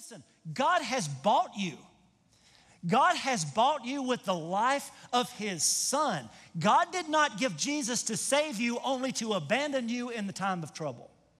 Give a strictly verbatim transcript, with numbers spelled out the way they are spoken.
Listen, God has bought you. God has bought you with the life of his Son. God did not give Jesus to save you only to abandon you in the time of trouble.